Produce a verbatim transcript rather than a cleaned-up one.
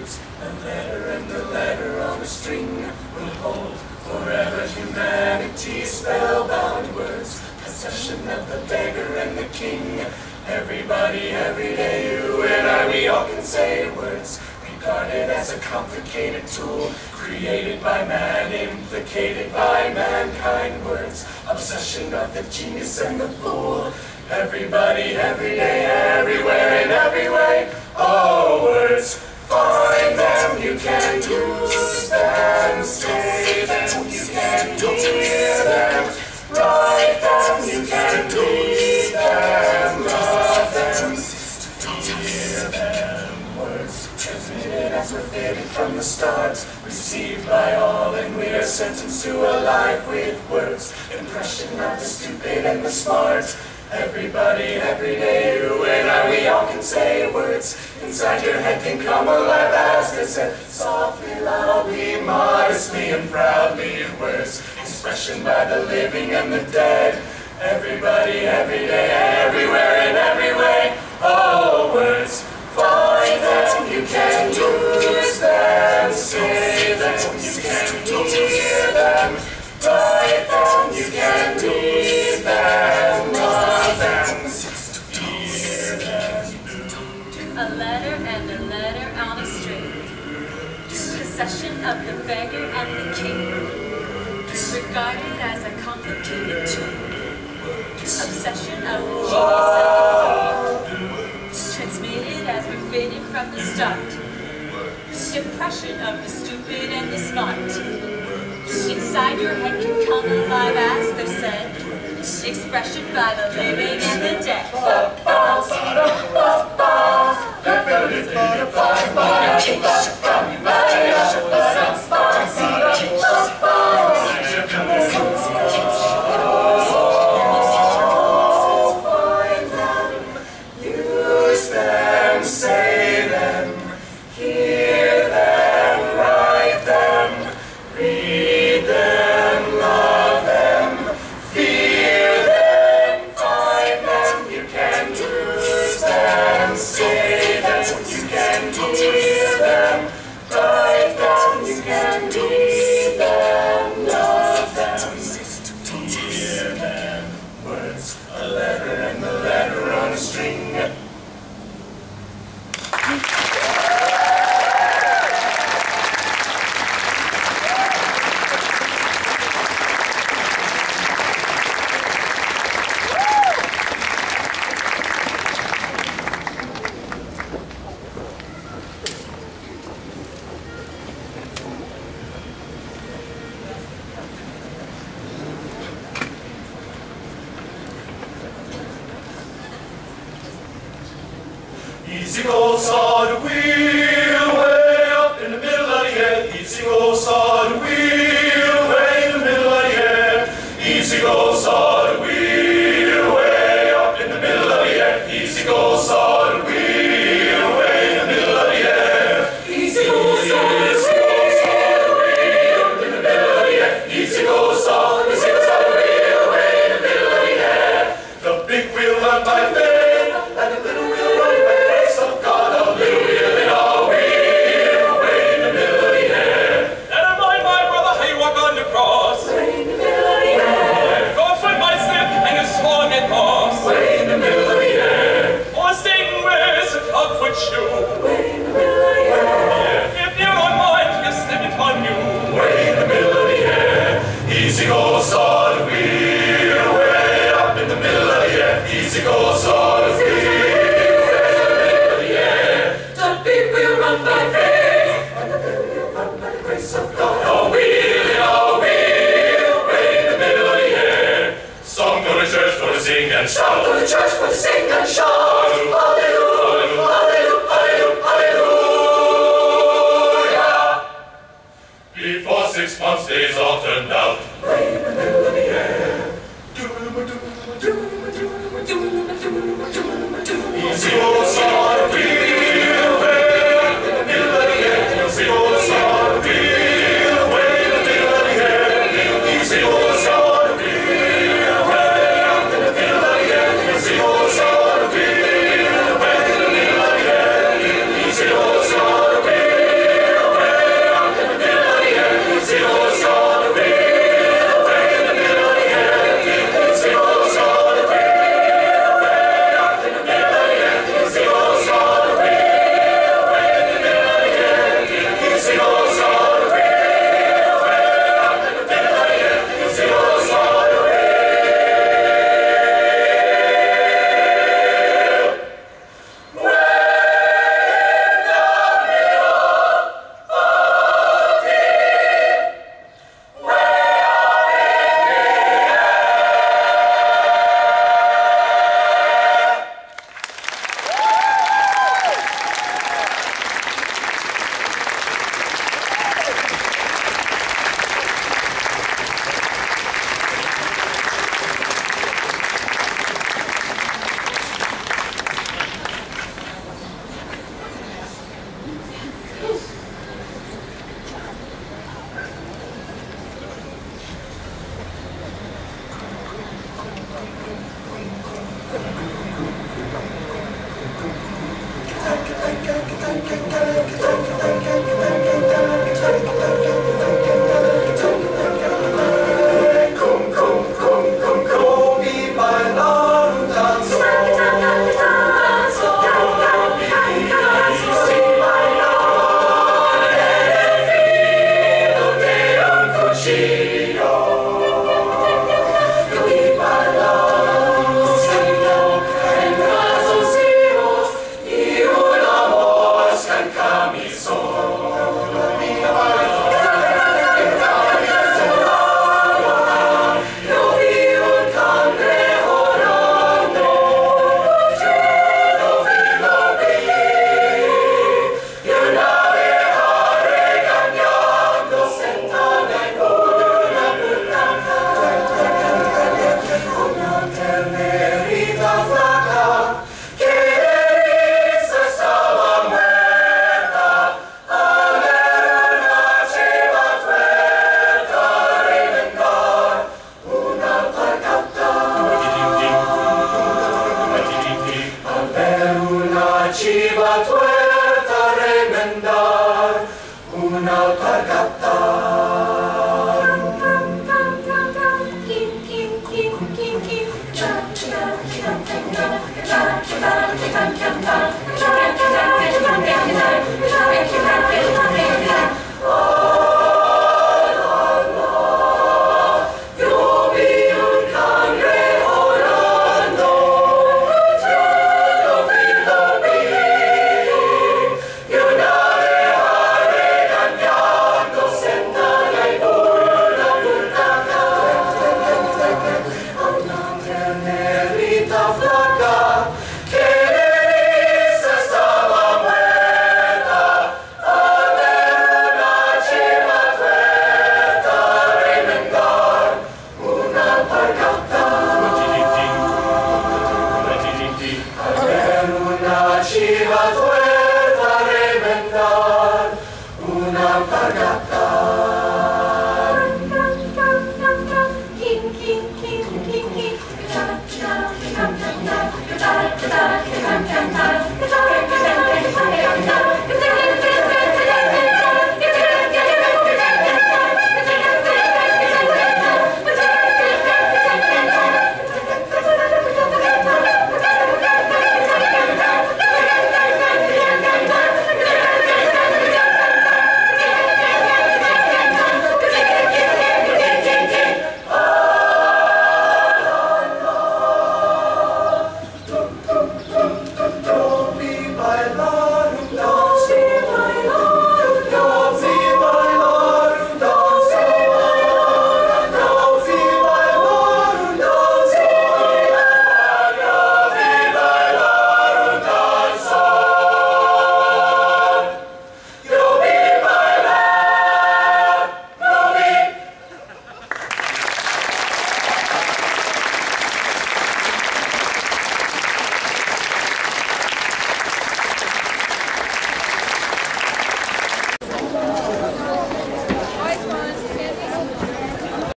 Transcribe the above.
words. A letter and a letter on a string will hold forever humanity's spellbound words. Possession of the beggar and the king. Everybody, every day, you and I, we all can say words. Regarded as a complicated tool, created by man, implicated by mankind. Words, obsession of the genius and the fool. Everybody, every day, everywhere, in every way. Oh, words, find them, you can use them, say them, you can hear them, write them, you can read them, love them, fear them. Words, transmitted as we're fitted from the start, received by all, and we are sentenced to a life with words. Impression of the stupid and the smart. Everybody, every day, you and I, we all can say words. Inside your head can come alive as they said, softly, loudly, modestly, and proudly. Words, expression by the living and the dead. Everybody, every day, everywhere, in every way. Oh, words, find them, you can use them, say them, you can hear them, write them, you can read them, love them, fear them. A letter and a letter on a string. Possession of the beggar and the king. Regarded as a complicated tool. Obsession of the genius and the fool. Transmitted as we're fitted from the start. Impression of the stupid and the smart. Inside your head can come alive as they're said. Expression by the living and the dead. Find them, use them, say them, hear them, write them, read them, love them, fear them, find them, you can use them, say them, you can hear them, write them, you can read them, love them, fear them. Words, a letter and a letter on a string. Easy go sod wheel, way up in the middle of the head. Easy go sod wheel, way in the middle of the head. Easy go sod wheel, way up in the middle of the head. Easy go sod wheel, way in the middle of the head. Easy go sod wheel, up in the middle of the head. Easy go sod, easy go sod wheel, way in the middle of the head. The big wheel run by faith, and the little wheel run by grace of God. A little wheel in a wheel, way in the middle of the head. Never mind, my brother. Chiva tuerta remendar, una alpargata. Kim, kim, kim, kim, kim,